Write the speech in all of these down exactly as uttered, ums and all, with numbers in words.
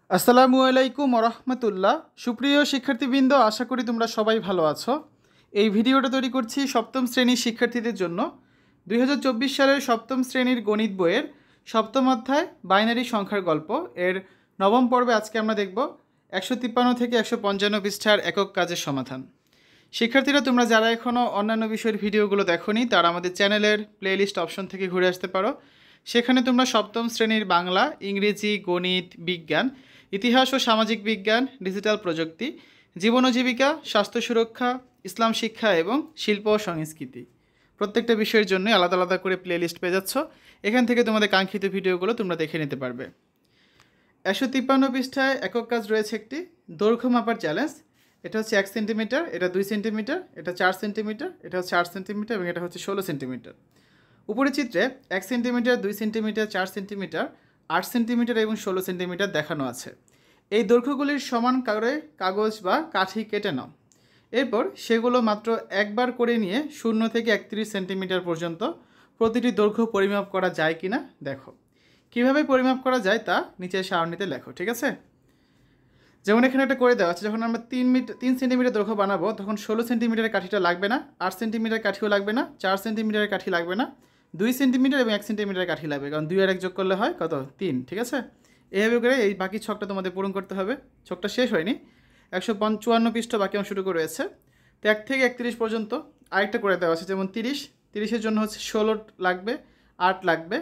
আসসালামু আলাইকুম ওরহমতুল্লাহ। সুপ্রিয় শিক্ষার্থীবৃন্দ, আশা করি তোমরা সবাই ভালো আছো। এই ভিডিওটা তৈরি করছি সপ্তম শ্রেণীর শিক্ষার্থীদের জন্য। দুই হাজার চব্বিশ সালের সপ্তম শ্রেণীর গণিত বইয়ের সপ্তম অধ্যায় বাইনারি সংখ্যার গল্প এর নবম পর্বে আজকে আমরা দেখব একশো তিপ্পান্ন থেকে একশো পঞ্চান্ন পৃষ্ঠার একক কাজের সমাধান। শিক্ষার্থীরা, তোমরা যারা এখনও অন্যান্য বিষয়ের ভিডিওগুলো দেখোনি তারা আমাদের চ্যানেলের প্লেলিস্ট অপশন থেকে ঘুরে আসতে পারো। সেখানে তোমরা সপ্তম শ্রেণীর বাংলা, ইংরেজি, গণিত, বিজ্ঞান, ইতিহাস ও সামাজিক বিজ্ঞান, ডিজিটাল প্রযুক্তি, জীবন ও জীবিকা, স্বাস্থ্য সুরক্ষা, ইসলাম শিক্ষা এবং শিল্প ও সংস্কৃতি প্রত্যেকটা বিষয়ের জন্য আলাদা আলাদা করে প্লেলিস্ট পেয়ে যাচ্ছ। এখান থেকে তোমাদের কাঙ্ক্ষিত ভিডিওগুলো তোমরা দেখে নিতে পারবে। একশো তিপ্পান্ন পৃষ্ঠায় একক কাজ রয়েছে একটি দৈর্ঘ্য মাপার চ্যালেঞ্জ। এটা হচ্ছে এক সেন্টিমিটার, এটা দুই সেন্টিমিটার, এটা চার সেন্টিমিটার, এটা হচ্ছে আট সেন্টিমিটার এবং এটা হচ্ছে ষোলো সেন্টিমিটার। উপরের চিত্রে এক সেন্টিমিটার, দুই সেন্টিমিটার, চার সেন্টিমিটার, আট সেন্টিমিটার এবং ষোলো সেন্টিমিটার দেখানো আছে। এই দৈর্ঘ্যগুলির সমান করে কাগজ বা কাঠি কেটে নাও। এরপর সেগুলো মাত্র একবার করে নিয়ে শূন্য থেকে একত্রিশ সেন্টিমিটার পর্যন্ত প্রতিটি দৈর্ঘ্য পরিমাপ করা যায় কিনা দেখো। কিভাবে পরিমাপ করা যায় তা নিচের সারণীতে লেখো, ঠিক আছে? যেমন এখানে একটা করে দেওয়া আছে, যখন আমরা তিন মিটার তিন সেন্টিমিটার দৈর্ঘ্য বানাবো তখন ষোলো সেন্টিমিটারের কাঠিটা লাগবে না, আট সেন্টিমিটার কাঠিও লাগবে না, চার সেন্টিমিটারের কাঠি লাগবে না, দুই সেন্টিমিটার এবং এক সেন্টিমিটারের কাঠি লাগবে, কারণ দুই আর এক যোগ করলে হয় কত? তিন, ঠিক আছে? এইভাবে করে এই বাকি ছকটা তোমাদের পূরণ করতে হবে। ছকটা শেষ হয়নি, একশো পঞ্চান্ন পৃষ্ঠ বাকি অংশটুকু রয়েছে। তো এক থেকে একত্রিশ পর্যন্ত আরেকটা করে দেওয়া আছে, যেমন তিরিশ, তিরিশের জন্য হচ্ছে ষোলো লাগবে, আট লাগবে,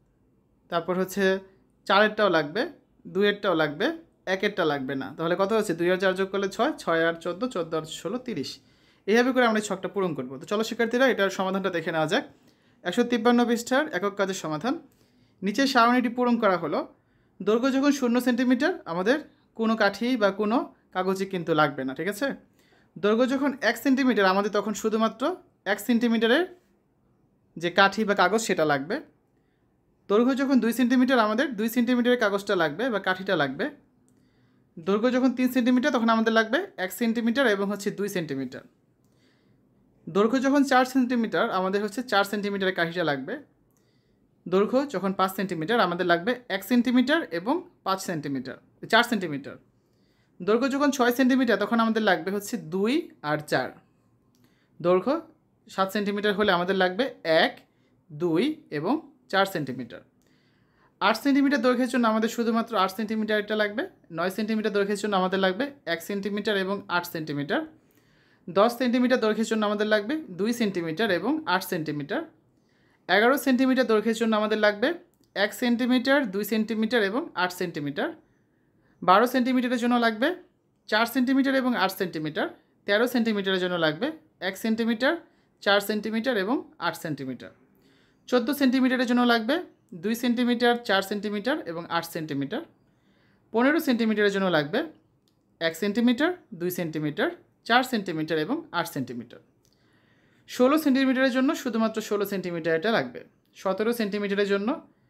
তারপর হচ্ছে চারেরটাও লাগবে, দুইয়েরটাও লাগবে, একেরটা লাগবে না। তাহলে কত হচ্ছে? দুই আর চার যোগ করলে ছয়, ছয় আর চোদ্দো, চোদ্দো আর ষোলো, তিরিশ। এইভাবে করে আমরা এই ছকটা পূরণ করবো। তো চলো শিক্ষার্থীরা, এটার সমাধানটা দেখে নেওয়া যাক। একশো তিপ্পান্ন পৃষ্ঠার একক কাজের সমাধান। নিচের সারণীটি পূরণ করা হলো। দৈর্ঘ্য যখন শূন্য সেন্টিমিটার, আমাদের কোনো কাঠি বা কোনো কাগজই কিন্তু লাগবে না, ঠিক আছে? দৈর্ঘ্য যখন এক সেন্টিমিটার, আমাদের তখন শুধুমাত্র এক সেন্টিমিটারের যে কাঠি বা কাগজ সেটা লাগবে। দৈর্ঘ্য যখন দুই সেন্টিমিটার, আমাদের দুই সেন্টিমিটারের কাগজটা লাগবে বা কাঠিটা লাগবে। দৈর্ঘ্য যখন তিন সেন্টিমিটার, তখন আমাদের লাগবে এক সেন্টিমিটার এবং হচ্ছে দুই সেন্টিমিটার। দৈর্ঘ্য যখন চার সেন্টিমিটার, আমাদের হচ্ছে চার সেন্টিমিটারের কাঠিটা লাগবে। দৈর্ঘ্য যখন পাঁচ সেন্টিমিটার, আমাদের লাগবে এক সেন্টিমিটার এবং পাঁচ সেন্টিমিটার, চার সেন্টিমিটার। দৈর্ঘ্য যখন ছয় সেন্টিমিটার, তখন আমাদের লাগবে হচ্ছে দুই আর চার। দৈর্ঘ্য সাত সেন্টিমিটার হলে আমাদের লাগবে এক, দুই এবং চার সেন্টিমিটার। আট সেন্টিমিটার দৈর্ঘ্যের জন্য আমাদের শুধুমাত্র আট সেন্টিমিটার এটা লাগবে। নয় সেন্টিমিটার দৈর্ঘ্যের জন্য আমাদের লাগবে এক সেন্টিমিটার এবং আট সেন্টিমিটার। দশ সেন্টিমিটার দৈর্ঘ্যের জন্য আমাদের লাগবে দুই সেন্টিমিটার এবং আট সেন্টিমিটার। এগারো সেন্টিমিটার দৈর্ঘ্যের জন্য আমাদের লাগবে এক সেন্টিমিটার, দুই সেন্টিমিটার এবং আট সেন্টিমিটার। বারো সেন্টিমিটারের জন্য লাগবে চার সেন্টিমিটার এবং আট সেন্টিমিটার। তেরো সেন্টিমিটারের জন্য লাগবে এক সেন্টিমিটার, চার সেন্টিমিটার এবং আট সেন্টিমিটার। চোদ্দো সেন্টিমিটারের জন্য লাগবে দুই সেন্টিমিটার, চার সেন্টিমিটার এবং আট সেন্টিমিটার। পনেরো সেন্টিমিটারের জন্য লাগবে এক সেন্টিমিটার, দুই সেন্টিমিটার, চার সেন্টিমিটার এবং আট সেন্টিমিটার। ষোলো সেন্টিমিটারের জন্য শুধুমাত্র ষোলো সেন্টিমিটার এটা লাগবে। সতেরো সেন্টিমিটারের জন্য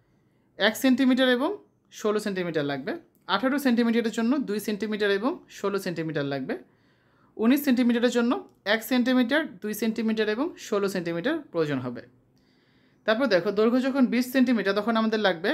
এক সেন্টিমিটার এবং ষোলো সেন্টিমিটার লাগবে। আঠারো সেন্টিমিটারের জন্য দুই সেন্টিমিটার এবং ষোলো সেন্টিমিটার লাগবে। উনিশ সেন্টিমিটারের জন্য এক সেন্টিমিটার, দুই সেন্টিমিটার এবং ষোলো সেন্টিমিটার প্রয়োজন হবে। তারপর দেখো, দৈর্ঘ্য যখন বিশ সেন্টিমিটার, তখন আমাদের লাগবে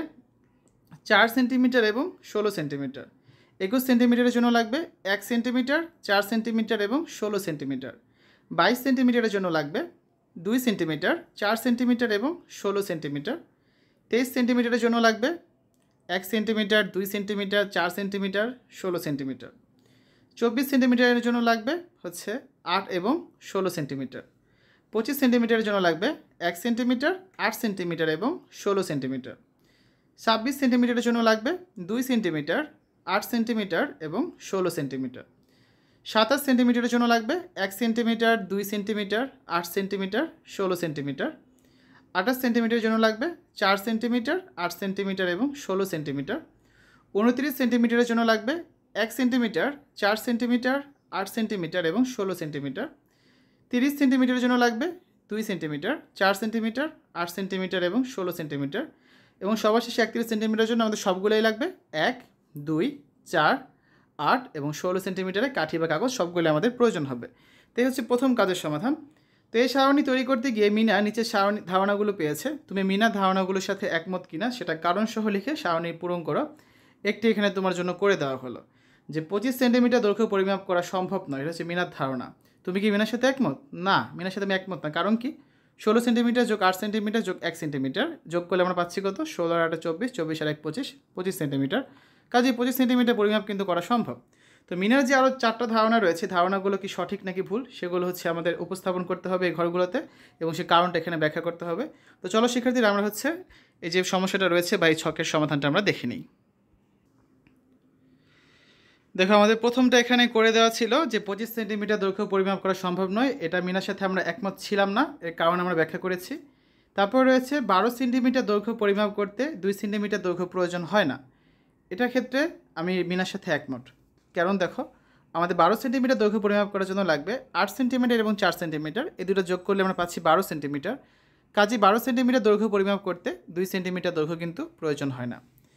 চার সেন্টিমিটার এবং ষোলো সেন্টিমিটার। একুশ সেন্টিমিটারের জন্য লাগবে এক সেন্টিমিটার, চার সেন্টিমিটার এবং ষোলো সেন্টিমিটার। বাইশ সেন্টিমিটারের জন্য লাগবে দুই সেন্টিমিটার, চার সেন্টিমিটার এবং ষোলো সেন্টিমিটার। তেইশ সেন্টিমিটারের জন্য লাগবে এক সেন্টিমিটার, দুই সেন্টিমিটার, চার সেন্টিমিটার, ষোলো সেন্টিমিটার। চব্বিশ সেন্টিমিটারের জন্য লাগবে হচ্ছে আট এবং ষোলো সেন্টিমিটার। পঁচিশ সেন্টিমিটারের জন্য লাগবে এক সেন্টিমিটার, আট সেন্টিমিটার এবং ষোলো সেন্টিমিটার। ছাব্বিশ সেন্টিমিটারের জন্য লাগবে দুই সেন্টিমিটার, আট সেন্টিমিটার এবং ষোলো সেন্টিমিটার। সাতাশ সেন্টিমিটারের জন্য লাগবে এক সেন্টিমিটার, দুই সেন্টিমিটার, আট সেন্টিমিটার, ষোলো সেন্টিমিটার। আঠাশ সেন্টিমিটারের জন্য লাগবে চার সেন্টিমিটার, আট সেন্টিমিটার এবং ষোলো সেন্টিমিটার। উনত্রিশ সেন্টিমিটারের জন্য লাগবে এক সেন্টিমিটার, চার সেন্টিমিটার, আট সেন্টিমিটার এবং ষোলো সেন্টিমিটার। তিরিশ সেন্টিমিটারের জন্য লাগবে দুই সেন্টিমিটার, চার সেন্টিমিটার, আট সেন্টিমিটার এবং ষোলো সেন্টিমিটার। এবং সবার শেষে একত্রিশ সেন্টিমিটারের জন্য আমাদের সবগুলোই লাগবে এক, দুই, চার, আট এবং ষোলো সেন্টিমিটারে কাঠি বা কাগজ সবগুলো আমাদের প্রয়োজন হবে। তো এই হচ্ছে প্রথম কাজের সমাধান। তো এই সারণী তৈরি করতে গিয়ে মিনা নিচের সারণী ধারণাগুলো পেয়েছে। তুমি মিনা ধারণাগুলোর সাথে একমত কিনা সেটা কারণসহ লিখে সারণী পূরণ করো। একটি এখানে তোমার জন্য করে দেওয়া হলো যে পঁচিশ সেন্টিমিটার দৈর্ঘ্য পরিমাপ করা সম্ভব নয়, এটা হচ্ছে মিনার ধারণা। তুমি কি মিনার সাথে একমত? না, মিনার সাথে আমি একমত না। কারণ কি, ষোলো সেন্টিমিটার যোগ আট সেন্টিমিটার যোগ এক সেন্টিমিটার যোগ করলে আমরা পাচ্ছি কত? ষোলো আর আট চব্বিশ, চব্বিশ আর এক পঁচিশ, পঁচিশ সেন্টিমিটার। কাজেই পঁচিশ সেন্টিমিটার পরিমাপ কিন্তু করা সম্ভব। তো মিনার যে আরও চারটা ধারণা রয়েছে, ধারণাগুলো কি সঠিক নাকি ভুল সেগুলো হচ্ছে আমাদের উপস্থাপন করতে হবে এই ঘরগুলোতে, এবং সে কারণটা এখানে ব্যাখ্যা করতে হবে। তো চলো শিক্ষার্থীরা, আমরা হচ্ছে এই যে সমস্যাটা রয়েছে বা এই ছকের সমাধানটা আমরা দেখে নিই। দেখো, আমাদের প্রথমটা এখানে করে দেওয়া ছিল যে পঁচিশ সেন্টিমিটার দৈর্ঘ্য পরিমাপ করা সম্ভব নয়, এটা মিনার সাথে আমরা একমত ছিলাম না, এর কারণ আমরা ব্যাখ্যা করেছি। তারপর রয়েছে বারো সেন্টিমিটার দৈর্ঘ্য পরিমাপ করতে দুই সেন্টিমিটার দৈর্ঘ্য প্রয়োজন হয় না, এটার ক্ষেত্রে আমি মিনার সাথে একমত। কারণ দেখো, আমাদের বারো সেন্টিমিটার দৈর্ঘ্য পরিমাপ করার জন্য লাগবে আট সেন্টিমিটার এবং চার সেন্টিমিটার, এই দুটো যোগ করলে আমরা পাচ্ছি বারো সেন্টিমিটার। কাজে বারো সেন্টিমিটার দৈর্ঘ্য পরিমাপ করতে দুই সেন্টিমিটার দৈর্ঘ্য কিন্তু প্রয়োজন হয় না।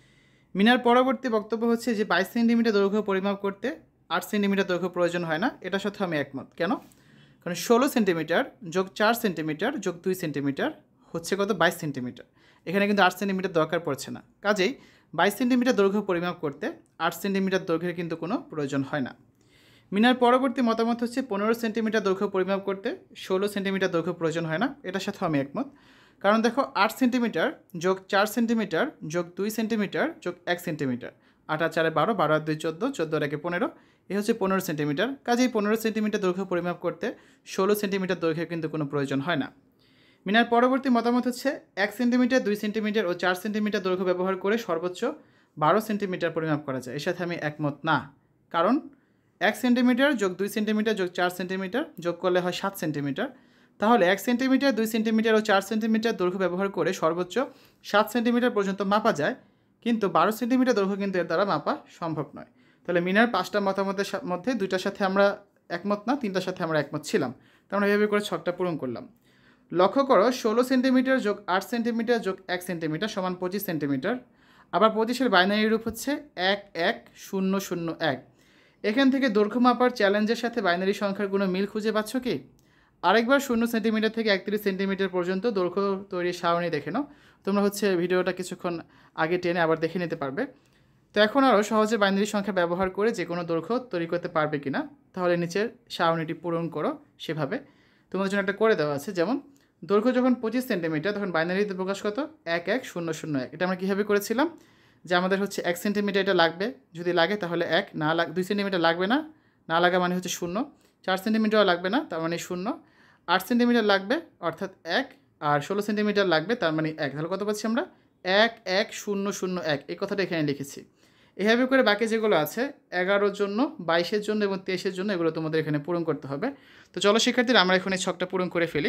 মিনার পরবর্তী বক্তব্য হচ্ছে যে বাইশ সেন্টিমিটার দৈর্ঘ্য পরিমাপ করতে আট সেন্টিমিটার দৈর্ঘ্য প্রয়োজন হয় না, এটার সাথে আমি একমত। কেন? কারণ ষোলো সেন্টিমিটার যোগ চার সেন্টিমিটার যোগ দুই সেন্টিমিটার হচ্ছে কত? বাইশ সেন্টিমিটার। এখানে কিন্তু আট সেন্টিমিটার দরকার পড়ছে না, কাজেই বাইশ সেন্টিমিটার দৈর্ঘ্য পরিমাপ করতে আট সেন্টিমিটার দৈর্ঘ্যের কিন্তু কোনো প্রয়োজন হয় না। মিনার পরবর্তী মতামত হচ্ছে পনেরো সেন্টিমিটার দৈর্ঘ্য পরিমাপ করতে ষোলো সেন্টিমিটার দৈর্ঘ্য প্রয়োজন হয় না, এটার সাথেও আমি একমত। কারণ দেখো, আট সেন্টিমিটার যোগ চার সেন্টিমিটার যোগ দুই সেন্টিমিটার যোগ এক সেন্টিমিটার, আট আর চারে বারো, বারো আর দুই চোদ্দো, চোদ্দো আর একে পনেরো, এ হচ্ছে পনেরো সেন্টিমিটার। কাজেই পনেরো সেন্টিমিটার দৈর্ঘ্য পরিমাপ করতে ষোলো সেন্টিমিটার দৈর্ঘ্যের কিন্তু কোনো প্রয়োজন হয় না। মিনার পরবর্তী মতামত হচ্ছে এক সেন্টিমিটার, দুই সেন্টিমিটার ও চার সেন্টিমিটার দৈর্ঘ্য ব্যবহার করে সর্বোচ্চ বারো সেন্টিমিটার পরিমাপ করা যায়, এর সাথে আমি একমত না। কারণ এক সেন্টিমিটার যোগ দুই সেন্টিমিটার যোগ চার সেন্টিমিটার যোগ করলে হয় সাত সেন্টিমিটার। তাহলে এক সেন্টিমিটার, দুই সেন্টিমিটার ও চার সেন্টিমিটার দৈর্ঘ্য ব্যবহার করে সর্বোচ্চ সাত সেন্টিমিটার পর্যন্ত মাপা যায়, কিন্তু বারো সেন্টিমিটার দৈর্ঘ্য কিন্তু এর দ্বারা মাপা সম্ভব নয়। তাহলে মিনার পাঁচটা মতামতের মধ্যে দুইটার সাথে আমরা একমত না, তিনটার সাথে আমরা একমত ছিলাম। তো আমরা এভাবে করে ছকটা পূরণ করলাম। লক্ষ্য করো, ষোলো সেন্টিমিটার যোগ আট সেন্টিমিটার যোগ এক সেন্টিমিটার সমান পঁচিশ সেন্টিমিটার। আবার পঁচিশের বাইনারি রূপ হচ্ছে এক এক শূন্য শূন্য এক। এখান থেকে দৈর্ঘ্য মাপার চ্যালেঞ্জের সাথে বাইনারি সংখ্যাগুলো মিল খুঁজে পাচ্ছ কি? আরেকবার শূন্য সেন্টিমিটার থেকে একত্রিশ সেন্টিমিটার পর্যন্ত দৈর্ঘ্য তৈরির সারণী দেখে নাও। তোমরা হচ্ছে ভিডিওটা কিছুক্ষণ আগে টেনে আবার দেখে নিতে পারবে। তো এখন আরও সহজে বাইনারি সংখ্যা ব্যবহার করে যে কোনো দৈর্ঘ্য তৈরি করতে পারবে কি না, তাহলে নিচের সারণীটি পূরণ করো সেভাবে। তোমাদের জন্য একটা করে দেওয়া আছে, যেমন দৈর্ঘ্য যখন পঁচিশ সেন্টিমিটার তখন বাইনারিতে প্রকাশ কত? এক এক শূন্য শূন্য এক। এটা আমরা কীভাবে করেছিলাম যে আমাদের হচ্ছে এক সেন্টিমিটার এটা লাগবে, যদি লাগে তাহলে এক, না লাগ দুই সেন্টিমিটার লাগবে না, না লাগা মানে হচ্ছে শূন্য, চার সেন্টিমিটারও লাগবে না তার মানে শূন্য, আট সেন্টিমিটার লাগবে অর্থাৎ এক, আর ষোলো সেন্টিমিটার লাগবে তার মানে এক। তাহলে কত পাচ্ছি আমরা? এক এক শূন্য শূন্য এক, এই কথাটা এখানে লিখেছি। এভাবে করে বাকি যেগুলো আছে এগারোর জন্য, বাইশের জন্য এবং তেইশের জন্য, এগুলো তোমাদের এখানে পূরণ করতে হবে। তো চলো শিক্ষার্থীরা, আমরা এখন এই ছকটা পূরণ করে ফেলি।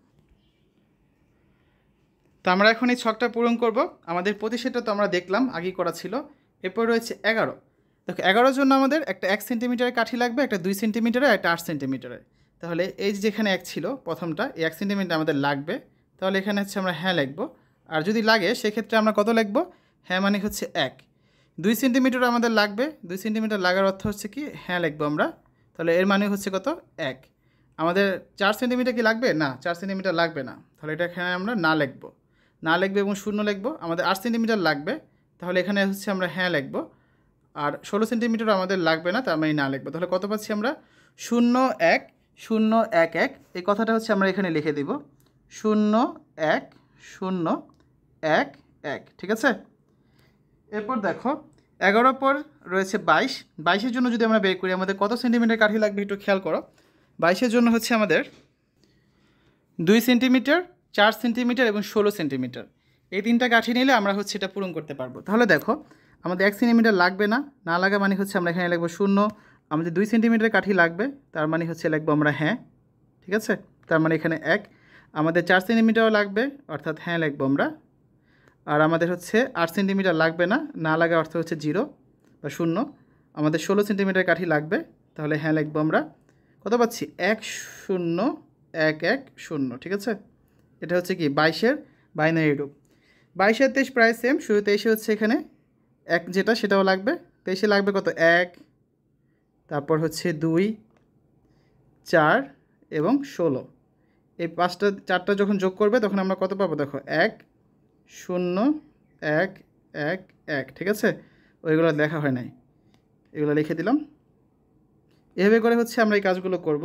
তো আমরা এখন এই ছকটা পূরণ করব। আমাদের পঁচিশেটা তো আমরা দেখলাম আগেই করা ছিল। এরপর রয়েছে এগারো। দেখো, এগারোর জন্য আমাদের একটা এক সেন্টিমিটারের কাঠি লাগবে, একটা দুই সেন্টিমিটারের, একটা আট সেন্টিমিটারের। তাহলে এই যে যেখানে এক ছিল প্রথমটা, এই এক সেন্টিমিটার আমাদের লাগবে, তাহলে এখানে হচ্ছে আমরা হ্যাঁ লিখব। আর যদি লাগে সেক্ষেত্রে আমরা কত লিখব? হ্যাঁ মানে হচ্ছে এক। দুই সেন্টিমিটার আমাদের লাগবে, দুই সেন্টিমিটার লাগার অর্থ হচ্ছে কি? হ্যাঁ লিখব আমরা, তাহলে এর মানে হচ্ছে কত? এক। আমাদের চার সেন্টিমিটার কি লাগবে? না, চার সেন্টিমিটার লাগবে না, তাহলে এটা এখানে আমরা না লিখব, না লিখবে এবং শূন্য লিখব। আমাদের আট সেন্টিমিটার লাগবে, তাহলে এখানে হচ্ছে আমরা হ্যাঁ লিখব। আর ষোলো সেন্টিমিটার আমাদের লাগবে না, তার মানে না লিখব। তাহলে কত পাচ্ছি আমরা? শূন্য এক শূন্য এক এক। এই কথাটা হচ্ছে আমরা এখানে লিখে দিব, শূন্য এক শূন্য এক এক। ঠিক আছে? এরপর দেখো, এগারোর পর রয়েছে বাইশ। বাইশের জন্য যদি আমরা বের করি আমাদের কত সেন্টিমিটার কাঠি লাগবে একটু খেয়াল করো। বাইশের জন্য হচ্ছে আমাদের দুই সেন্টিমিটার, চার সেন্টিমিটার এবং ষোলো সেন্টিমিটার, এই তিনটা কাঠি নিলে আমরা হচ্ছে এটা পূরণ করতে পারবো। তাহলে দেখো, আমাদের এক সেন্টিমিটার লাগবে না, না লাগা মানে হচ্ছে আমরা এখানে লিখবো শূন্য। আমাদের দুই সেন্টিমিটার কাঠি লাগবে, তার মানে হচ্ছে লিখবো আমরা হ্যাঁ। ঠিক আছে? তার মানে এখানে এক। আমাদের চার সেন্টিমিটারও লাগবে, অর্থাৎ হ্যাঁ লিখবো আমরা। আর আমাদের হচ্ছে আট সেন্টিমিটার লাগবে না, না লাগা অর্থ হচ্ছে জিরো বা শূন্য। আমাদের ষোলো সেন্টিমিটার কাঠি লাগবে, তাহলে হ্যাঁ লিখবো আমরা। কত পাচ্ছি? এক শূন্য এক এক শূন্য। ঠিক আছে? এটা হচ্ছে কি বাইশের বাইনারি রূপ। বাইশের তেইশ প্রায় সেম, শুধু তেইশে হচ্ছে এখানে এক যেটা সেটাও লাগবে। তেইশে লাগবে কত? এক, তারপর হচ্ছে দুই, চার এবং ষোলো। এই পাঁচটা চারটা যখন যোগ করবে তখন আমরা কত পাবো? দেখো, এক শূন্য এক এক এক। ঠিক আছে? ওইগুলো দেখা হয় নাই, এগুলো লিখে দিলাম। এভাবে করে হচ্ছে আমরা এই কাজগুলো করব।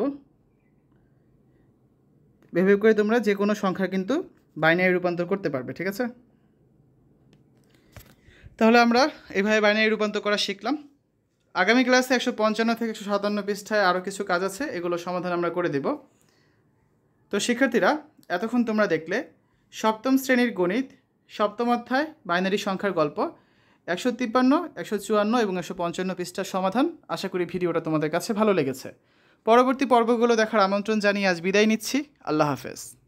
এভাবে করে তোমরা যে কোনো সংখ্যা কিন্তু বাইনারি রূপান্তর করতে পারবে, ঠিক আছে? তাহলে আমরা এইভাবে বাইনারি রূপান্তর করা শিখলাম। আগামী ক্লাসে একশো পঞ্চান্ন থেকে একশো সাতান্ন পৃষ্ঠায় আরও কিছু কাজ আছে, এগুলো সমাধান আমরা করে দেব। তো শিক্ষার্থীরা, এতক্ষণ তোমরা দেখলে সপ্তম শ্রেণীর গণিত সপ্তম অধ্যায় বাইনারি সংখ্যার গল্প একশো তিপ্পান্ন, একশো চুয়ান্ন এবং একশো পঞ্চান্ন পৃষ্ঠার সমাধান। আশা করি ভিডিওটা তোমাদের কাছে ভালো লেগেছে। পরবর্তী পর্বগুলো দেখার আমন্ত্রণ জানিয়ে আজ বিদায় নিচ্ছি। আল্লাহ হাফেজ।